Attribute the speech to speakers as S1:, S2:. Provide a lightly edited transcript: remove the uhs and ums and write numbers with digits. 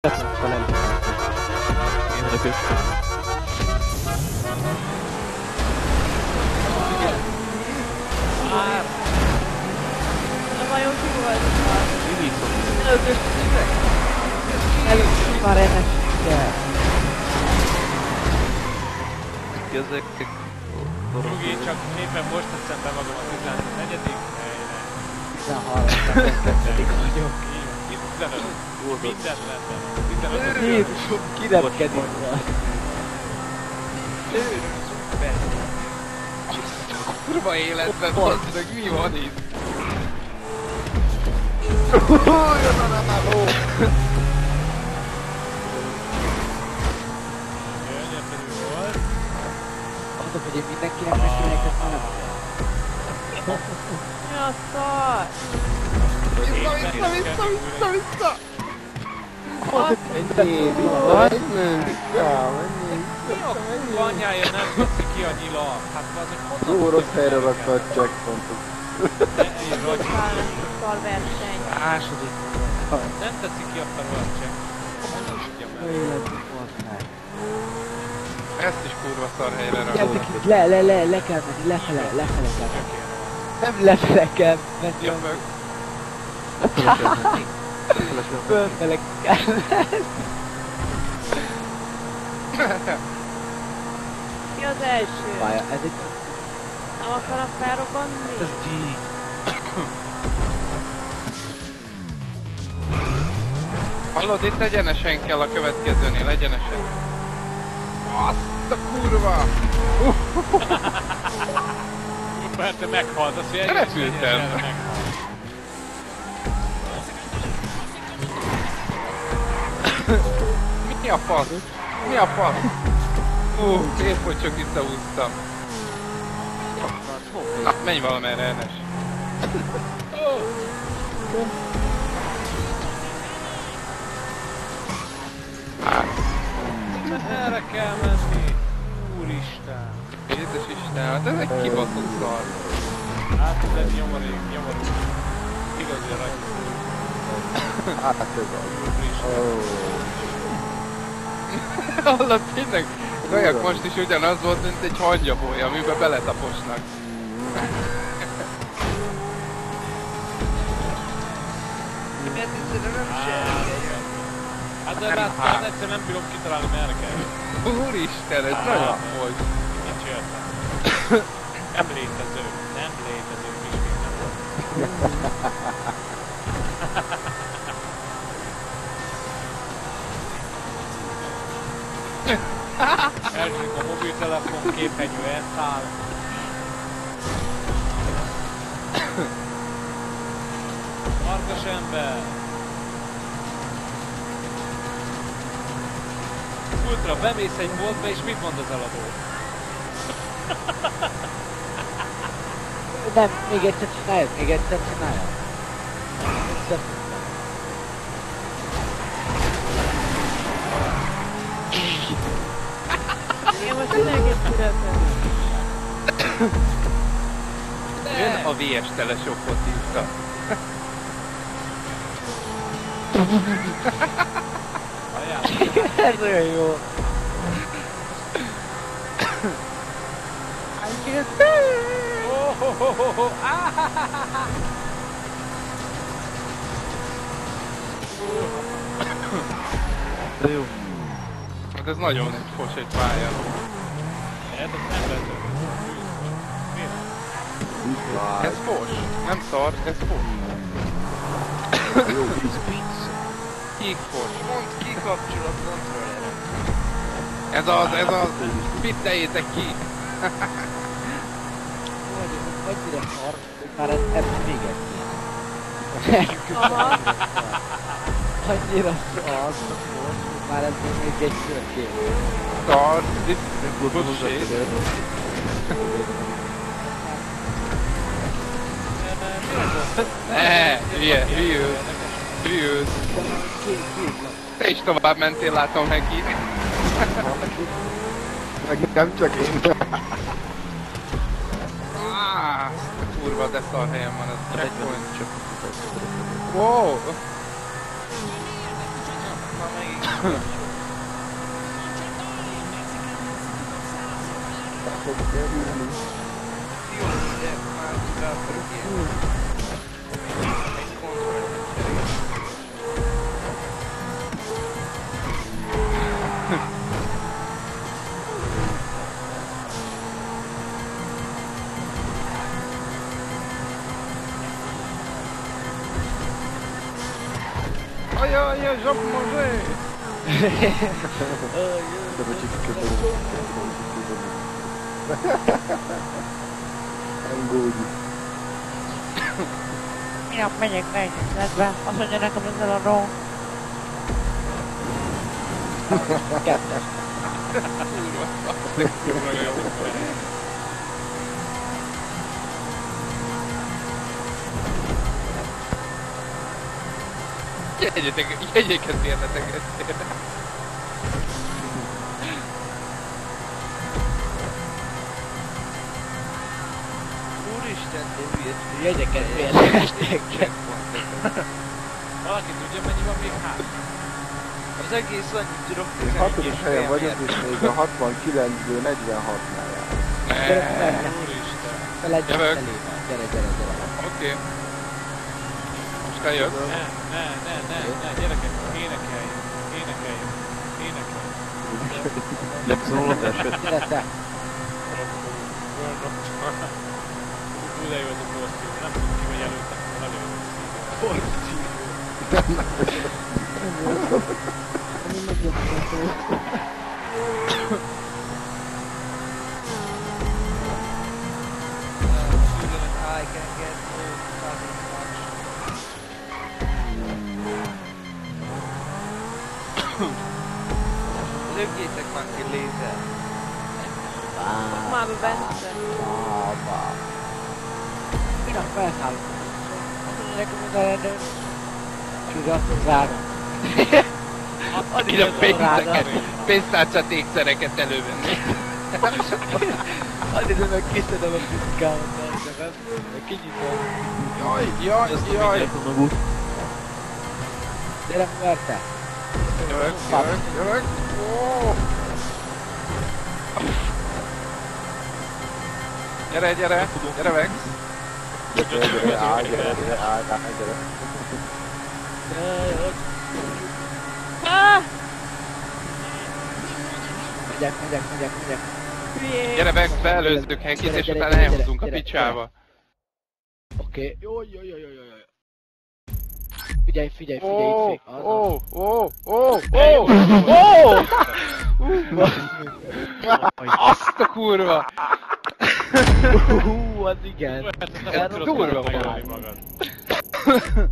S1: Akkor nem én vagyok.
S2: Nem nagyon ki volt már.
S1: Mi viszont?
S2: Előttünk már ennek kell.
S1: Ezek...
S3: Nyugi, csak éppen most teszem be magam a 14. helyre.
S2: 13. vagyok.
S3: Így, 15. Mindent rendben. 15.
S2: Jézus, kirepkedik rá.
S4: Kurva életben, bazd meg, mi van itt? Jön a Navajo!
S3: Gyönyörű volt.
S2: Mondom, hogy én mindenkinek megkívánják, ezt már nem mi a szar?
S4: Vissza!
S3: Mi a kurva anyája nem veszi ki a nyila? Hát azért honnan...
S5: Jó rossz helyre rakta a checkpointot.
S2: Szarverseny.
S3: Második. Nem teszi ki azt a rohadt check. Honnan tudja meg?
S2: Életünk volt meg.
S4: Ezt is kurva szar helyre rakta.
S2: Gyertek itt, le kell menni, lefele kell menni. Nem lefele kell menni.
S4: Ja, meg.
S2: Fölfele kell menni. Ki az első? Várja, ez egy... Nem akarok felrobbanni?
S1: Ez G.
S4: Hallod, itt egyenesen kell a következőnél, egyenesen. Azt a kurva!
S3: Mert te meghalsz, azt mondja,
S4: Repültem. Mi a fasz? Mi a fasz? Épp hogy csak visszahúztam. Na, menj valamerre, Enes.
S3: Erre kell menni. Úristen.
S4: Jézus Isten, hát ez egy kibaszott szar.
S3: Hát ez nyomorék. Igazi ragy.
S5: Hát ez az.
S4: Hallod, tényleg? Kajak most is ugyanaz volt, mint egy hangyabolya, amiben beletaposnak.
S3: Hát de hát egyszer nem bírom kitalálni, merre kell.
S4: Úristen, ez nagyon volt.
S3: Nincs értelme. Nem létező. Misképp nem volt. Elsők a mobiltelefon képernyő elszáll. Markas ember! Ultra, bemész egy boltba és mit mond az eladó?
S2: Nem, még egyszer csináljad. Én most mindenképp születem.
S4: Jön a VS teleshopot hívta.
S2: Ez olyan jó.
S1: De jó.
S4: Hát ez nagyon fos egy pálya.
S3: Ez nem lehet.
S4: Ez fos, nem szar, ez fos.
S5: Jó víz pizza.
S4: Kék fos.
S6: Mondd ki kapcsol a kontrollerem.
S4: Ez az, pitteljétek ki.
S2: Annyira szar, hogy már ezt véget kéne. Annyira szar, hogy már ez még egy történet.
S4: Szar, itt bullshit. Hülyőz. Te is tovább mentél, látom neki.
S5: Meg nem csak én.
S4: Azt a kurva, de szar helyen van az checkpoint. Wow!
S6: már megint. Jó, de már rá akarok ilyen. Egy kontrollt cserélni.
S4: Ajaj, zsap mozsé!
S5: De becsikkel Engódi.
S2: Minap megyek 400-be, azt mondja nekem az eladó. Kettes.
S4: Jegyeket érnetek ezt.
S6: Úristen, de hülyeség.
S2: Jegyeket félreesték.
S3: Valaki tudja, mennyi van még hát?
S6: Az egész annyit tudok
S5: Én
S6: tenni,
S5: 6.
S6: és
S5: helyen
S6: fél
S5: vagyok,
S6: miért.
S5: és még a 69-ből 46-nál jár.
S3: Úristen.
S2: Feledj
S4: Jövök.
S2: felé. Gyere.
S4: Oké. Most eljössz.
S3: Ne, gyerekek, énekeljünk.
S1: Legszólott eset.
S2: Gyere te.
S3: Hú, de jó ez a porszívó, nem tudom ki vagy előttem, nagyon jó.
S6: I can get so fucking much. Lögjétek már ki lézer.
S2: Már bevette. Minap felszállok. Azt mondja nekem az eladó. És ugye azt várom.
S4: Addig a pénztárcát ékszereket elővenni.
S2: Addig meg kiszedem a piszkámat, de meg kinyitom.
S4: Jaj.
S1: Vigyázz a magút.
S2: Gyere, verte.
S4: Jövök. Ó. Gyere, Vex.
S5: Gyere.
S2: Megyek.
S4: Gyere Vex, beelőzzük Henkit, és utána elhúzunk a picsába.
S2: Oké. Jó. Figyelj, itt fék.
S4: Azt a kurva!
S2: Az igen.
S3: Ez
S4: durva
S3: megölni
S4: volt.
S3: magad.